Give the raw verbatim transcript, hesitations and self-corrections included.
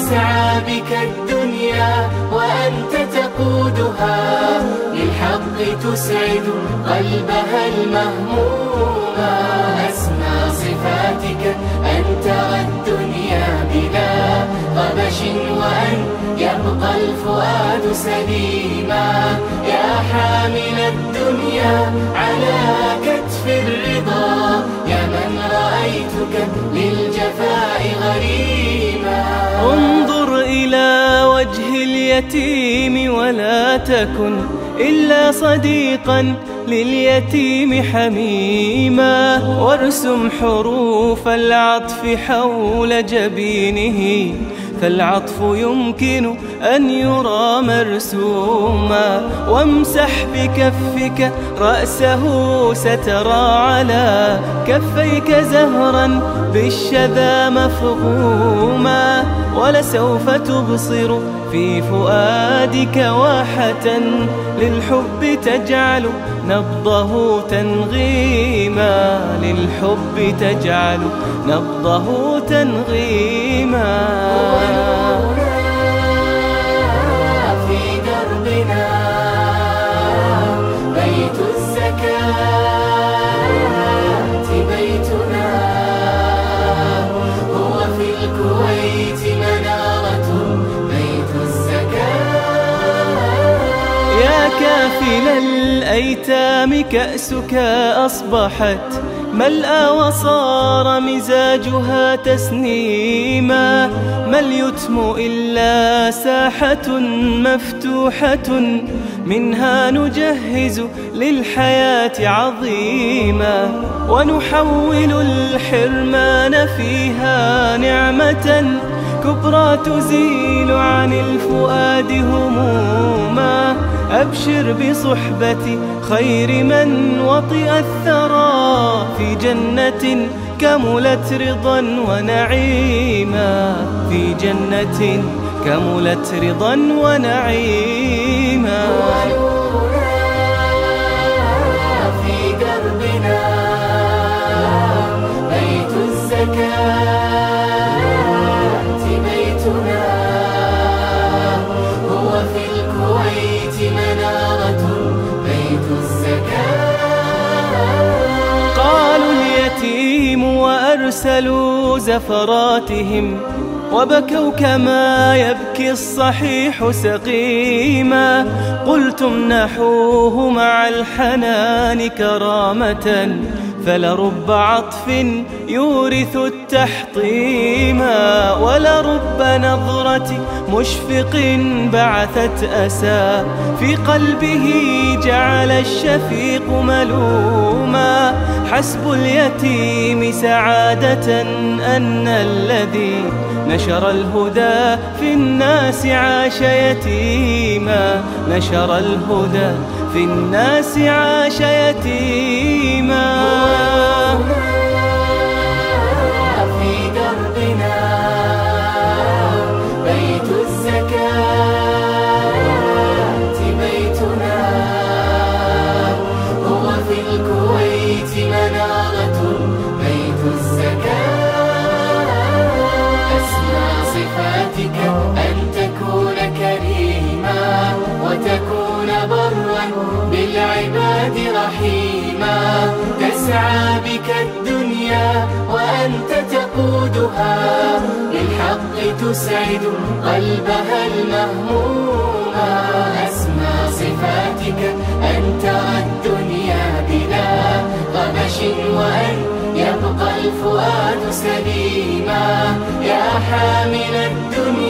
تسعى بك الدنيا وأنت تقودها، للحق تسعد قلبها المهموما. أسمى صفاتك أن ترى الدنيا بلا غبش وأن يبقى الفؤاد سليما. يا حامل الدنيا على كتف الرضا، يا من رأيتك للجفاء غريما. انظر إلى وجه اليتيم ولا تكن إلا صديقا لليتيم حميما، وارسم حروف العطف حول جبينه، فالعطف يمكن أن يرى مرسوما. وامسح بكفك رأسه سترى على كفيك زهرا بالشذا مفغوما، ولسوف تبصر في فؤادك واحة للحب تجعل نبضه تنغيما، للحب تجعل نبضه تنغيما. في دربنا بيت الزكاة، بيتنا هو في الكويت منارة بيت الزكاة. يا كافل الأيتام كأسك أصبحت ملأى وصار مزاجها تسنيما، ما اليتم إلا ساحة مفتوحة منها نجهز للحياة عظيما، ونحول الحرمان فيها نعمة كبرى تزيل عن الفؤاد هموما. أبشر بصحبة خير من وطئ الثرى في جنة كملت رضا ونعيما، في جنة كملت رضا ونعيما. في دربنا بيت الزكاة، بيتنا هو في الكويت منارة بيت الزكاة. قالوا اليتيم وأرسلوا زفراتهم، وبكوا كما يبكي الصحيح سقيما. قلت امنحوه مع الحنان كرامة، فلرب عطف يورث التحطيما، ولرب نظرة مشفق بعثت أسى في قلبه جعل الشفيق ملوما. حسب اليتيم سعادة أن الذي نشر الهدى في الناس عاش يتيما، نشر الهدى في الناس عاش يتيما. في دربنا بيت الزكاة، بيتنا هو في الكويت منارة بيت الزكاة. أسمى صفاتك أن تكون كريما، وتكون برا بالعباد رحيما. تسعى بك الدنيا وأنت تقودها، للحق تسعد قلبها المهموما. أسمى صفاتك أن ترى الدنيا بلا غبش وأن يبقى الفؤاد سليما. يا حامل الدنيا